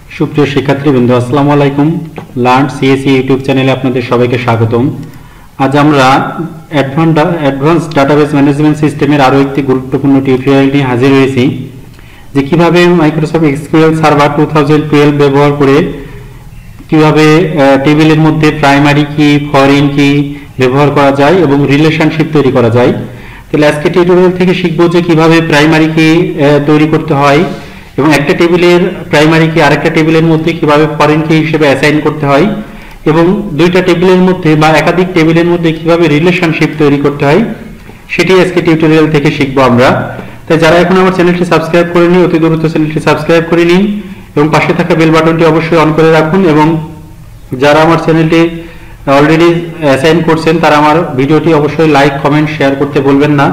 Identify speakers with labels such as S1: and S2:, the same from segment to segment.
S1: সুপ্রিয় শিক্ষার্থীবৃন্দ, আসসালামু আলাইকুম। লার্ন সিএসই ইউটিউব চ্যানেলে আপনাদের সবাইকে স্বাগতম। আজ আমরা অ্যাডভান্স ডাটাবেস ম্যানেজমেন্ট সিস্টেমের আরও একটি গুরুত্বপূর্ণ টিউটোরিয়াল নিয়ে হাজির হয়েছি, যে কিভাবে মাইক্রোসফট এসকিউএল সার্ভার 2012 ব্যবহার করে কিভাবে টেবিলের মধ্যে প্রাইমারি কি, ফরেন কি ব্যবহার করা যায় এবং রিলেশনশিপ তৈরি করা যায়। তাহলে আজকে টিউটোরিয়াল থেকে শিখবো যে কিভাবে প্রাইমারি কি তৈরি করতে হয় এবং একটা টেবিলের প্রাইমারি কি আরেকটা টেবিলের মধ্যে কিভাবে ফরেন কি হিসেবে অ্যাসাইন করতে হয় এবং দুইটা টেবিলের মধ্যে বা একাধিক টেবিলের মধ্যে কিভাবে রিলেশনশিপ তৈরি করতে হয়, সেটি আজকে টিউটোরিয়াল থেকে শিখবো আমরা। তাই যারা এখন আমার চ্যানেলটি সাবস্ক্রাইব করেনি, অতি দ্রুত চ্যানেলটি সাবস্ক্রাইব করে নিন এবং পাশে থাকা বেল বাটনটি অবশ্যই অন করে রাখুন। এবং যারা আমার চ্যানেলটি অলরেডি অ্যাসাইন করছেন তারা আমার ভিডিওটি অবশ্যই লাইক, কমেন্ট, শেয়ার করতে ভুলবেন না।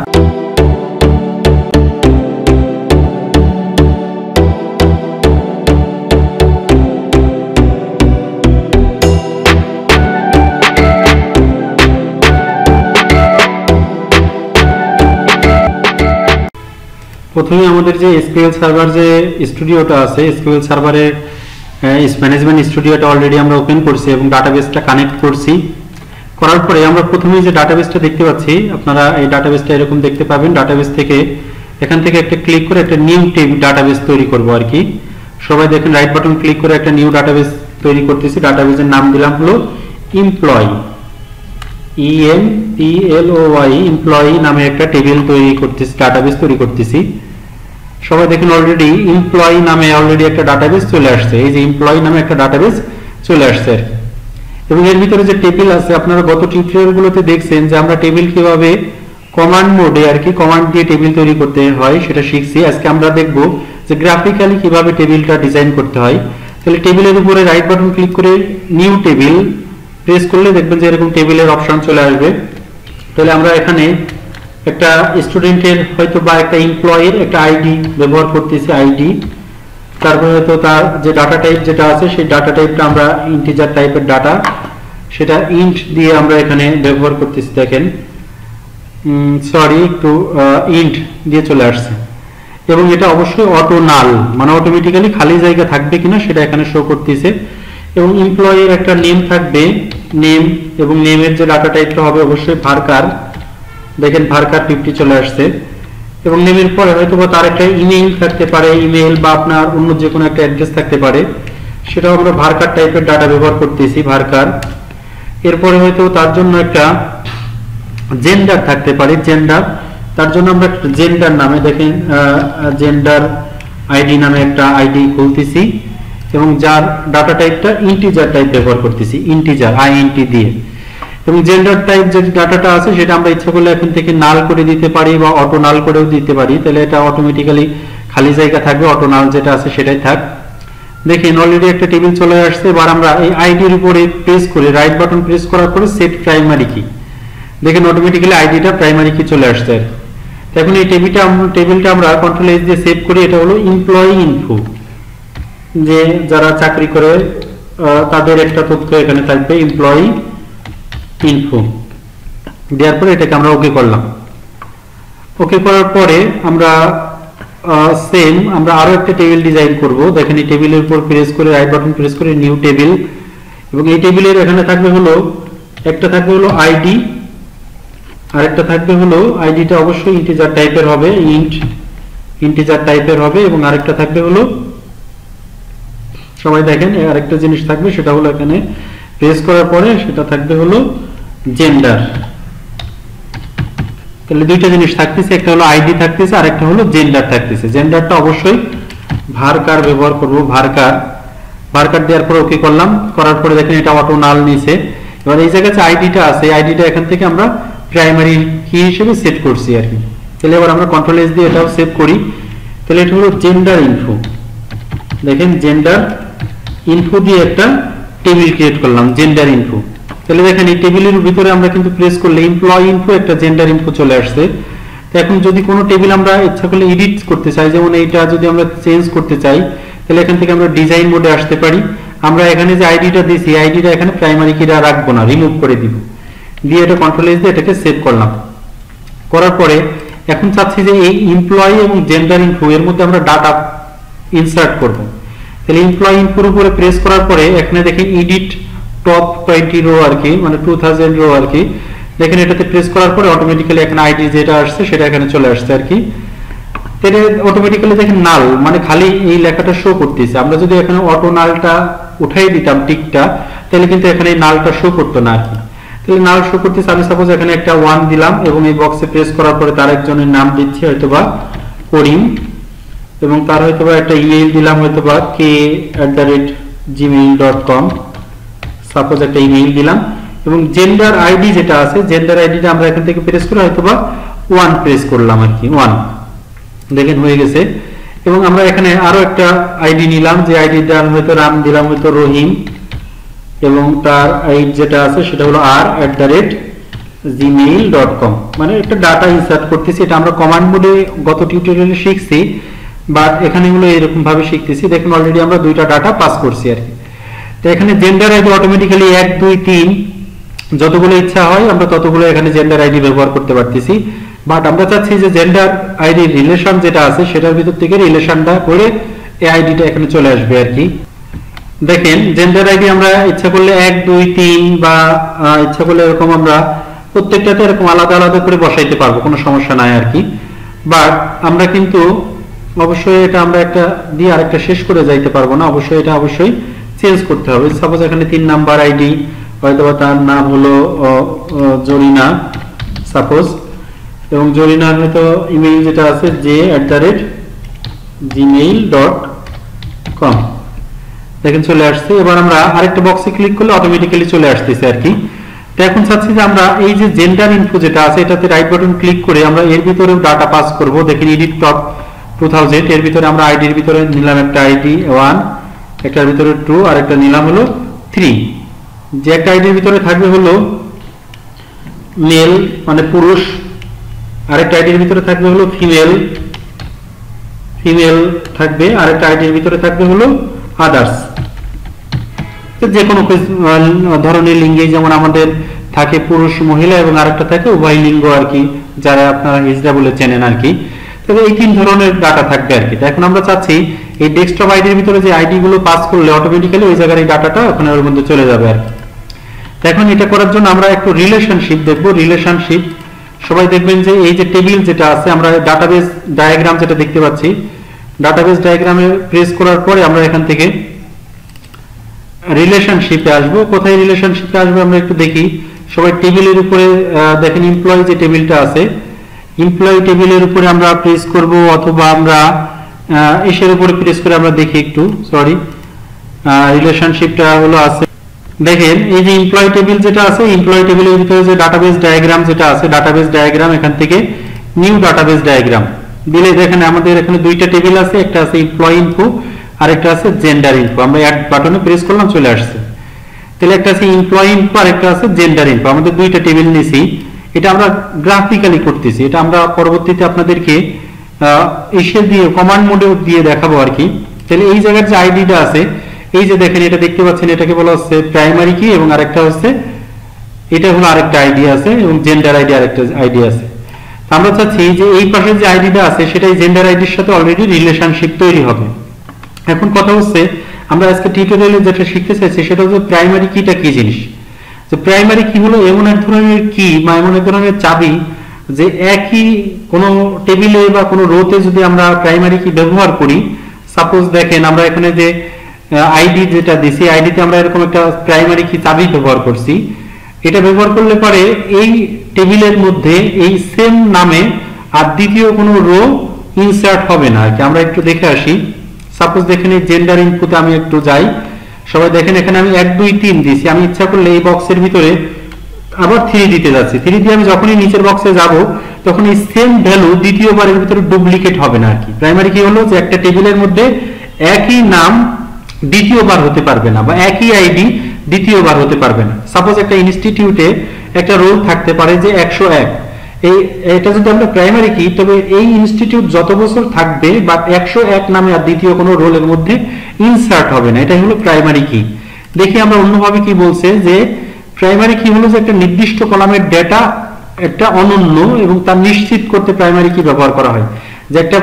S1: প্রথমে আমাদের যে এসকিউএল সার্ভার যে স্টুডিওটা আছে, এসকিউএল সার্ভারের ম্যানেজমেন্ট স্টুডিওটা অলরেডি আমরা ওপেন করছি এবং ডাটাবেসটা কানেক্ট করছি। করার পরে আমরা প্রথমে যে ডাটাবেসটা দেখতে পাচ্ছি, আপনারা এই ডাটাবেসটা এরকম দেখতে পাবেন। ডাটাবেস থেকে এখান থেকে একটা ক্লিক করে একটা নিউ ডাটাবেস তৈরি করব আর কি। সবাই দেখেন, রাইট বাটন ক্লিক করে একটা নিউ ডাটাবেস তৈরি করতেছি। ডাটাবেসের নাম দিলাম হলো এমপ্লয়ি, EMPLOY, এমপ্লয়ি নামে একটা টেবিল তৈরি করতেছি, ডাটাবেস তৈরি করতেছি। সবাই দেখেন অলরেডি এমপ্লয়ি নামে অলরেডি একটা ডাটাবেস চলে আসছে। এই যে এমপ্লয়ি নামে একটা ডাটাবেস চলে আসছে এবং এর ভিতরে যে টেবিল আছে, আপনারা গত টিউটোরিয়ালগুলোতে দেখছেন যে আমরা টেবিল কিভাবে কমান্ড মোডে আর কি কমান্ড দিয়ে টেবিল তৈরি করতে হয় সেটা শিখছি। আজকে আমরা দেখব যে গ্রাফিক্যালি কিভাবে টেবিলটা ডিজাইন করতে হয়। তাহলে টেবিলের উপরে রাইট বাটন ক্লিক করে নিউ টেবিল প্রেস করলে দেখবেন যে এরকম টেবিলের অপশন চলে আসবে। তাহলে আমরা এখানে একটা স্টুডেন্টের হয়তো বা একটা এমপ্লয়ির একটা আইডি ব্যবহার করতেছি, আইডি। তারপরে হয়তো তার যে ডাটা টাইপ যেটা আছে সেই ডাটা টাইপটা আমরা ইন্টিজার টাইপের ডাটা, সেটা ইন্ট দিয়ে আমরা এখানে ব্যবহার করতেছি। দেখেন একটু ইন্ট দিয়ে চলে আসছে এবং এটা অবশ্যই অটো নাল, মানে অটোমেটিক্যালি খালি জায়গা থাকবে কিনা সেটা এখানে শো করতেছে। এবং এমপ্লয়ির একটা নেম থাকবে, নেম, এবং নেমের যে ডাটা টাইপটা হবে অবশ্যই ভার্কার। দেখেন ভার্কার 50 চলে আসছে এবং নেমের পরে হয়তো বা তার একটা ইমেইল থাকতে পারে, ইমেইল বা আপনার অন্য যে কোনো একটা অ্যাড্রেস থাকতে পারে, সেটাও আমরা ভার্কার টাইপের ডাটা ব্যবহার করতেছি, ভার্কার। এরপরে হয়তো তার জন্য একটা জেন্ডার থাকতে পারে, জেন্ডার। তার জন্য আমরা জেন্ডার নামে দেখেন জেন্ডার আইডি নামে একটা আইডি খুলতেছি এবং যার ডাটা টাইপটা ইন্টিজার টাইপ ব্যবহার করতেছি, ইন্টিজার INT দিয়ে। এবং জেন্ডার টাইপ যে ডাটাটা আছে সেটা আমরা ইচ্ছা করলে এখন থেকে নাল করে দিতে পারি বা অটো নাল করেও দিতে পারি। তাহলে এটা অটোমেটিক্যালি খালি জায়গা থাকবে, অটো নাল যেটা আছে সেটাই থাক। দেখেন অলরেডি একটা টেবিল চলে আসছে। এবার আমরা এই আইডির উপরে প্রেস করে রাইট বাটন প্রেস করার পরে সেট প্রাইমারি কি, দেখেন অটোমেটিক্যালি আইডিটা প্রাইমারি কি চলে আসছে। এখন এই টেবিলটা আমরা কন্ট্রোল S দিয়ে সেভ করি। এটা হলো এমপ্লয়ি ইনফো, যে যারা চাকরি করে তাদের একটা তথ্য এখানে থাকবে, এমপ্লয়ি ইনফো দেওয়ার পরে এটাকে আমরা ওকে করলাম। ওকে করার পরে আমরা আমরা আরো একটা টেবিল ডিজাইন করব। দেখেন এই টেবিলের উপর প্রেস করে রাইট বাটন প্রেস করে নিউ টেবিল, এবং এই টেবিলের এখানে থাকবে হলো একটা থাকবে হলো আইডি, আর একটা থাকবে হলো আইডিটা অবশ্যই ইন্টিজার টাইপের হবে, ইন্টিজার টাইপের হবে, এবং আরেকটা থাকবে হলো, সবাই দেখেন আরেকটা জিনিস থাকবে সেটা হলো এখানে প্রেস করার পরে সেটা থাকবে হলো জেন্ডার। তাহলে দুইটা জিনিস থাকতেছে, একটা হলো আইডি থাকতেছে আর একটা হলো জেন্ডার থাকতেছে। জেন্ডারটা অবশ্যই ভার্কার ব্যবহার করব, ভার্কার। ভার্কার দেওয়ার পরে ওকে করলাম, করার পরে দেখেন এটা অটো নাল নিছে। এবার এই জায়গায় যে আইডিটা আছে, আইডিটা এখান থেকে আমরা প্রাইমারি কি হিসেবে সেট করছি আর কি। তাহলে এবার আমরা কন্ট্রোল S দিয়ে এটাও সেভ করি। তাহলে এটা হলো জেন্ডার ইনফো। দেখেন জেন্ডার ইনফো দিয়ে একটা টেবিল ক্রিয়েট করলাম, জেন্ডার ইনফো। তাহলে দেখেন এই টেবিলের ভিতরে আমরা কিন্তু প্রেস করলে এমপ্লয়ি ইনফো একটা জেন্ডার ইনফো চলে আসছে। তো এখন যদি কোনো টেবিল আমরা ইচ্ছা করলে এডিট করতে চাই, যেমন এইটা যদি আমরা চেঞ্জ করতে চাই, তাহলে এখান থেকে আমরা ডিজাইন মোডে আসতে পারি। আমরা এখানে যে আইডিটা দিয়েছি, আইডিটা এখানে প্রাইমারি কিটা রাখবো না, রিমুভ করে দিব, দিয়ে এটা কন্ট্রোল S দিয়ে এটাকে সেভ করলাম। করার পরে এখন চাচ্ছি যে এই এমপ্লয়ি এবং জেন্ডার ইনফো এর মধ্যে আমরা ডাটা ইনসার্ট করব। তাহলে এমপ্লয়ি ইনফোর উপরে প্রেস করার পরে এখানে দেখেন এডিট টপ 20 রো আর কি, মানে 2000 রো আর কি। দেখেন এটাতে প্রেস করার পরে অটোমেটিক্যালি এখানে আইডি যেটা আসছে সেটা এখানে চলে আসছে আর কি। তাহলে অটোমেটিক্যালি দেখেন নাল মানে খালি এই লেখাটা শো করতেছে। আমরা যদি এখানে অটো নালটা উঠাই দিতাম টিকটা, তাহলে কিন্তু এখানে এই নালটা শো করতো না আর কি। তাহলে নাল শো করতেছে। আমি সাপোজ এখানে একটা 1 দিলাম এবং এই বক্সে প্রেস করার পরে তার একজনের নাম দিচ্ছি হয়তোবা করিম, এবং তার হয়তোবা একটা ইমেইল দিলাম হয়তোবা k@gmail.com, সাপোজ একটা ইমেইল দিলাম। এবং জেন্ডার আইডি যেটা আছে, জেন্ডার আইডিটা আমরা এখান থেকে প্রেস করে হয়তোবা 1 প্রেস করলাম আর কি, 1 দেখেন হয়ে গেছে। এবং আমরা এখানে আরো একটা আইডি নিলাম, যে আইডিটা হয়তো নাম দিলাম হয়তো রহিম, এবং তার আইডি যেটা আছে সেটা হলো r@gmail.com, মানে একটা ডাটা ইনসার্ট করতেছি। এটা আমরা কমান্ড মোডে গত টিউটোরিয়ালে শিখছি, বাট এখানে হলো এরকম ভাবে শিখতেছি। দেখুন অলরেডি আমরা দুইটা ডাটা পাস করছি আর কি। তো এখানে জেন্ডার আইডি অটোমেটিক্যালি 1 2 3 যতগুলো ইচ্ছা হয় আমরা ততগুলো এখানে জেন্ডার আইডি ব্যবহার করতে পারতেছি। বাট আমরা চাচ্ছি যে জেন্ডার আইডি রিলেশন যেটা আছে সেটার ভিতর থেকে রিলেশনটা করে এই আইডিটা এখানে চলে আসবে আর কি। দেখেন জেন্ডার আইডি আমরা ইচ্ছা করলে 1 2 3 বা ইচ্ছা করলে এরকম আমরা প্রত্যেকটাতে এরকম আলাদা আলাদা করে বসাইতে পারবো, কোনো সমস্যা নাই আর কি। বাট আমরা কিন্তু অবশ্যই এটা আমরা একটা দিয়ে আরেকটা শেষ করে যাইতে পারবো না, অবশ্যই এটা অবশ্যই চেঞ্জ করতে হবে। সাপোজ এখানে 3 নাম্বার আইডি হয়তো তার নাম হলো জরিনা সাপোজ, এবং জরিনার হয়তো ইমেইল যেটা আছে j@gmail.com, দেখেন চলে আসছে। এবার আমরা আরেকটা বক্সে ক্লিক করলে অটোমেটিক্যালি চলে আসতেছে আর কি। তো এখন চাচ্ছি যে আমরা এই যে জেন্ডার ইনফো যেটা আছে এটাতে রাইট বাটন ক্লিক করে আমরা এর ভিতরে ডাটা পাস করব। দেখেন এডিট টপ 2000, এর ভিতরে আমরা আইডির ভিতরে নিলাম একটা আইডি 1, একটার ভিতরে 2 আর একটা নিলাম হলো 3। যে একটা আইডির ভিতরে থাকবে হলো মেল মানে পুরুষ, আরেকটা আইডির ভিতরে থাকবে হলো ফিমেল থাকবে, আরেকটা আইডির ভিতরে থাকবে হলো আদার্স। যে কোনো ধরনের লিঙ্গে, যেমন আমাদের থাকে পুরুষ মহিলা এবং আরেকটা থাকে উভয় লিঙ্গ আর কি, যারা আপনারা হিজড়া বলে চেনেন আর কি। তবে এই 3 ধরনের ডাটা থাকবে আর কি। এখন আমরা চাচ্ছি এই ডেস্কটপ আইডির ভিতরে যে আইডি গুলো পাস করলে অটোমেটিক্যালি ওই জায়গার এই ডাটাটা ওখানে ওর মধ্যে চলে যাবে আর কি। এখন এটা করার জন্য আমরা একটু রিলেশনশিপ দেখবো। রিলেশনশিপ সবাই দেখবেন যে এই যে টেবিল যেটা আছে, আমরা ডাটাবেস ডায়াগ্রাম যেটা দেখতে পাচ্ছি, ডাটাবেস ডায়াগ্রামে প্রেস করার পরে আমরা এখান থেকে রিলেশনশিপে আসবো। কোথায় রিলেশনশিপে আসবো আমরা একটু দেখি। সবাই টেবিলের উপরে দেখেন এমপ্লয়ি যে টেবিলটা আছে, এমপ্লয়ি টেবিলের উপরে আমরা প্রেস করব, অথবা আমরা এর উপরে প্রেস করে আমরা দেখি একটু, সরি রিলেশনশিপটা হলো আছে। দেখেন এই যে এমপ্লয়ি টেবিল যেটা আছে, এমপ্লয়ি টেবিলের ভিতরে যে ডাটাবেস ডায়াগ্রাম যেটা আছে, ডাটাবেস ডায়াগ্রাম এখান থেকে নিউ ডাটাবেস ডায়াগ্রাম দিলে দেখেন আমাদের এখানে দুইটা টেবিল আছে, একটা আছে এমপ্লয়ি ইনফো আর একটা আছে জেন্ডার ইনফো। আমরা অ্যাড বাটনে প্রেস করলাম, চলে আসছে। তাহলে একটা আছে এমপ্লয়ি ইনফো আর একটা আছে জেন্ডার ইনফো, আমাদের দুইটা টেবিল নিছি। এটা আমরা গ্রাফিক্যালি করতেছি, এটা আমরা পরবর্তীতে আপনাদেরকে এসে দিয়ে কমান্ড মোডে দিয়ে দেখাবো আর কি। তাহলে এই জায়গার যে আইডিটা আছে, এই যে দেখেন এটা দেখতে পাচ্ছেন, এটাকে বলা হচ্ছে প্রাইমারি কি, এবং আরেকটা হচ্ছে এটা হলো আরেকটা আইডি আছে, এবং জেন্ডার আইডি আরেকটা আইডি আছে। আমরা চাচ্ছি যে এই পাশে যে আইডিটা আছে সেটাই জেন্ডার আইডির সাথে অলরেডি রিলেশনশিপ তৈরি হবে। এখন কথা হচ্ছে আমরা আজকে টিউটোরিয়ালে যেটা শিখতে চাইছি সেটা হচ্ছে প্রাইমারি কিটা কি জিনিস। যে প্রাইমারি কি হলো এমন এক ধরনের কি বা এমন এক ধরনের চাবি, যে একই কোনো টেবিলে বা কোনো রোতে যদি আমরা প্রাইমারি কি ব্যবহার করি, সাপোজ দেখেন আমরা এখানে যে আইডি যেটা দিছি, আইডিতে আমরা এরকম একটা প্রাইমারি কি চাবি ব্যবহার করছি। এটা ব্যবহার করলে পরে এই টেবিলের মধ্যে এই সেম নামে আর দ্বিতীয় কোনো রো ইনসার্ট হবে না আর কি। আমরা একটু দেখে আসি। সাপোজ দেখেন এই জেন্ডার ইনপুটে আমি একটু যাই, সবাই দেখেন এখানে আমি 1 2 3 দিছি। আমি ইচ্ছা করলে এই বক্সের ভিতরে আবার 3 দিতে যাচ্ছি। 3 দিয়ে আমি যখনই নিচের বক্সে যাব তখন এই সেম ভ্যালু দ্বিতীয়বারের ভিতরে ডুপ্লিকেট হবে না আর কি। প্রাইমারি কি হলো যে একটা টেবিলের মধ্যে একই নাম দ্বিতীয়বার হতে পারবে না, বা একই আইডি দ্বিতীয়বার হতে পারবে না। সাপোজ একটা ইনস্টিটিউটে একটা রোল থাকতে পারে যে 101, এটা যদি আমরা প্রাইমারি কি, তবে এই ইনস্টিটিউট যত বছর থাকবে বা 101 নামে আর দ্বিতীয় কোনো রোলের মধ্যে ইনসার্ট হবে না, এটাই হলো প্রাইমারি কি। দেখি আমরা অন্যভাবে কি বলছে, যে প্রাইমারি কি হলো যে একটা নির্দিষ্ট কলামের ডেটা একটা অনন্য এবং তা নিশ্চিত করতে প্রাইমারি কি ব্যবহার করা হয়। যে একটা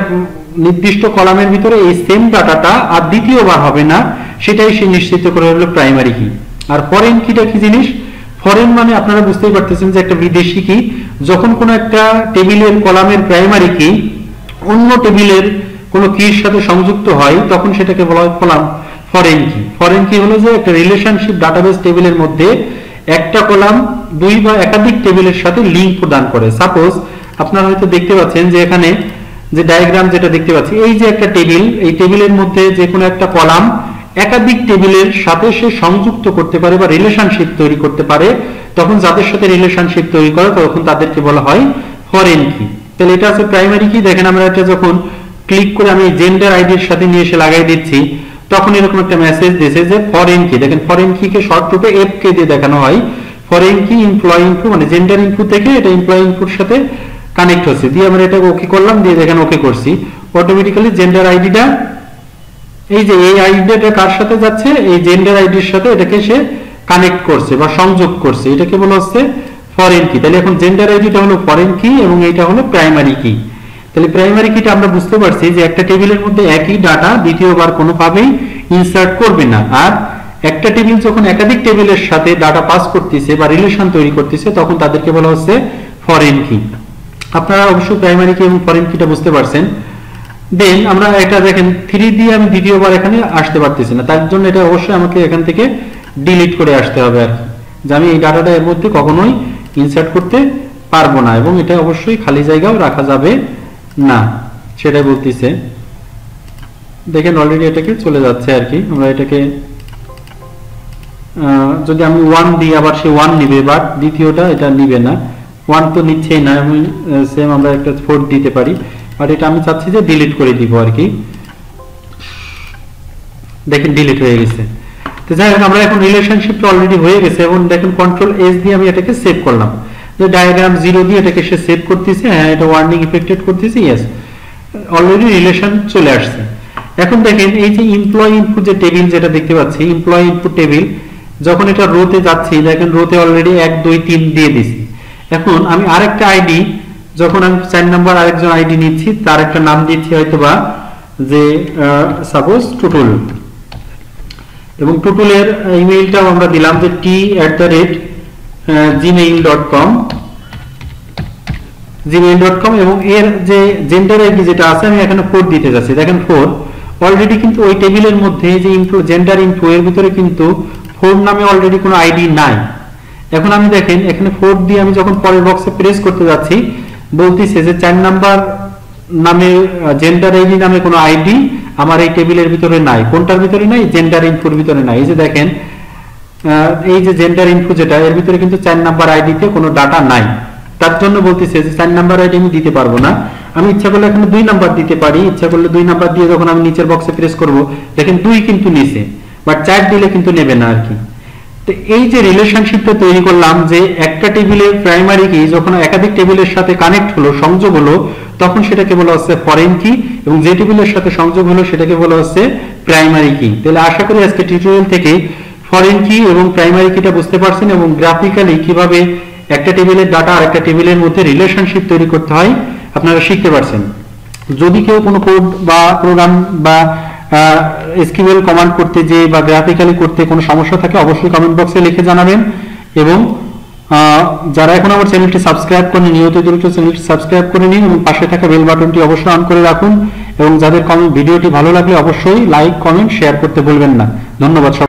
S1: নির্দিষ্ট কলামের ভিতরে এই সেম ডাটাটা আর দ্বিতীয়বার হবে না, সেটাই সে নিশ্চিত করে হলো প্রাইমারি কি। আর ফরেন কিটা কি জিনিস? ফরেন মানে আপনারা বুঝতেই পারতেছেন যে একটা বিদেশি কি। যখন কোনো একটা টেবিলের কলামের প্রাইমারি কি অন্য টেবিলের কোনো কির সাথে সংযুক্ত হয় তখন সেটাকে বলা হয় কলাম ফরেন কি। ফরেন কি হলো যে একটা রিলেশনশিপ ডাটাবেস টেবিলের মধ্যে একটা কলাম দুই বা একাধিক টেবিলের সাথে লিংক প্রদান করে। সাপোজ আপনারা হয়তো দেখতে পাচ্ছেন যে এখানে যে ডায়াগ্রাম যেটা দেখতে পাচ্ছি, এই যে একটা টেবিল, এই টেবিলের মধ্যে যে কোনো একটা কলাম একাধিক টেবিলের সাথে সে সংযুক্ত করতে পারে বা রিলেশনশিপ তৈরি করতে পারে। তখন যাদের সাথে রিলেশনশিপ তৈরি করে তখন তাদেরকে বলা হয় ফরেন কি। তাহলে এটা আছে প্রাইমারি কি। দেখেন আমরা এটা যখন ক্লিক করে আমি জেন্ডার আইডির সাথে নিয়ে এসে লাগাই দিচ্ছি তখন এরকম একটা মেসেজ দিয়েছে যে ফরেন কি। দেখেন ফরেন কি কে শর্ট রূপে এফ কে দিয়ে দেখানো হয়। ফরেন কি এমপ্লয়ি ইনফো মানে জেন্ডার ইনফো থেকে এটা এমপ্লয়ি ইনফোর সাথে কানেক্ট হচ্ছে, দিয়ে আমরা এটা ওকে করলাম, দিয়ে দেখেন ওকে করছি, অটোমেটিক্যালি জেন্ডার আইডিটা এই যে এই আইডিটা কার সাথে যাচ্ছে, এই জেন্ডার আইডির সাথে এটাকে সে কানেক্ট করছে বা সংযোগ করছে, এটাকে বলা হচ্ছে ফরেন কি। তাহলে এখন জেন্ডার আইডিটা হলো ফরেন কি এবং এটা হলো প্রাইমারি কি। তাহলে প্রাইমারি কিটা আমরা বুঝতে পারছি যে একটা টেবিলের মধ্যে একই ডাটা দ্বিতীয়বার কোনোভাবেই ইনসার্ট করবে না। আর একটা টেবিল যখন একাধিক টেবিলের সাথে ডাটা পাস করতেছে বা রিলেশন তৈরি করতেছে তখন তাদেরকে বলা হচ্ছে ফরেন কি। আপনারা অবশ্যই প্রাইমারি কি এবং ফরেন কিটা বুঝতে পারছেন। দেন আমরা এটা দেখেন 3 দিয়ে আমি দ্বিতীয়বার এখানে আসতে পারতেছি না, তার জন্য এটা অবশ্যই আমাকে এখান থেকে ডিলিট করে আসতে হবে আর কি, যে আমি এই ডাটাটা এর মধ্যে কখনোই ইনসার্ট করতে পারবো না এবং এটা অবশ্যই খালি জায়গাও রাখা যাবে না, সেটাই বলতেছে। দেখেন অলরেডি এটাকে চলে যাচ্ছে আর কি। আমরা এটাকে যদি আমি 1 দিই আবার সে 1 নিবে, বাট দ্বিতীয়টা এটা নিবে না, 1 তো নিচ্ছেই না। আমি সেম আমরা একটা 4 দিতে পারি, বাট এটা আমি চাচ্ছি যে ডিলিট করে দিব আর কি। দেখেন ডিলিট হয়ে গেছে। তো যাই হোক আমরা এখন রিলেশনশিপটা অলরেডি হয়ে গেছে এবং দেখেন কন্ট্রোল এস দিয়ে আমি এটাকে সেভ করলাম, যে ডায়াগ্রাম 0 দিয়ে এটাকে সে সেভ করতেছে, হ্যাঁ এটা ওয়ার্নিং ইফেক্টেড করতেছে, ইয়েস অলরেডি রিলেশন চলে আসছে। এখন দেখেন এই যে এমপ্লয়ি ইনপুট যে টেবিল যেটা দেখতে পাচ্ছি, এমপ্লয়ি ইনপুট টেবিল যখন এটা রোতে যাচ্ছি, দেখেন রোতে অলরেডি 1 2 3 দিয়ে দিছি। এখন আমি আরেকটা আইডি যখন আমি 4 নাম্বার আরেকজন আইডি নিচ্ছি, তার একটা নাম দিচ্ছি হয়তোবা যে সাপোজ টুটুল, এবং টুটুলের ইমেইলটাও আমরা দিলাম যে gmail.com এবং এর যে জেন্ডার আইডি যেটা আছে আমি এখানে 4 দিতে যাচ্ছি। দেখেন 4 অলরেডি কিন্তু ওই টেবিলের মধ্যে যে ইনফো জেন্ডার ইনফো এর ভিতরে কিন্তু 4 নামে অলরেডি কোনো আইডি নাই। এখন আমি দেখেন এখানে 4 দিয়ে আমি যখন পরের বক্সে প্রেস করতে যাচ্ছি বলতেছে যে 4 নাম্বার নামে জেন্ডার আইডি নামে কোনো আইডি আমার এই টেবিলের ভিতরে নাই। কোনটার ভিতরে নাই? জেন্ডার ইনফোর ভিতরে নাই। এই যে দেখেন এই যে জেন্ডার ইনফো যেটা এর ভিতরে কিন্তু 4 নাম্বার আইডিতে কোনো ডাটা নাই, তার জন্য বলতেছে যে 4 নাম্বার আইডি আমি দিতে পারবো না। আমি ইচ্ছা করলে এখানে 2 নাম্বার দিতে পারি, ইচ্ছা করলে 2 নাম্বার দিয়ে যখন আমি নিচের বক্সে প্রেস করব দেখেন 2 কিন্তু নিচে, বাট 4 দিলে কিন্তু নেবে না আর কি। তো এই যে রিলেশনশিপটা তৈরি করলাম যে একটা টেবিলের প্রাইমারি কি যখন একাধিক টেবিলের সাথে কানেক্ট হলো, সংযোগ হলো, তখন সেটাকে বলা হচ্ছে ফরেন কি এবং যে টেবিলের সাথে সংযোগ হলো সেটাকে বলা হচ্ছে প্রাইমারি কি। তাহলে আশা করি আজকে টিউটোরিয়াল থেকে ফরেন কি এবং প্রাইমারি কিটা বুঝতে পারছেন এবং গ্রাফিক্যালি কিভাবে একটা টেবিলের ডাটা আর একটা টেবিলের মধ্যে রিলেশনশিপ তৈরি করতে হয় আপনারা শিখতে পারছেন। যদি কেউ কোনো কোড বা প্রোগ্রাম বা এসকিউএল কমান্ড করতে যে বা গ্রাফিক্যালি করতে কোনো সমস্যা থাকে অবশ্যই কমেন্ট বক্সে লিখে জানাবেন। এবং যারা এখন আমার চ্যানেলটি সাবস্ক্রাইব করেন নিয়মিত চ্যানেলটি সাবস্ক্রাইব করে নিন এবং পাশে থাকা বেল বাটনটি অবশ্যই অন করে রাখুন এবং যাদের ভিডিওটি ভালো লাগলে অবশ্যই লাইক কমেন্ট শেয়ার করতে ভুলবেন না। ধন্যবাদ।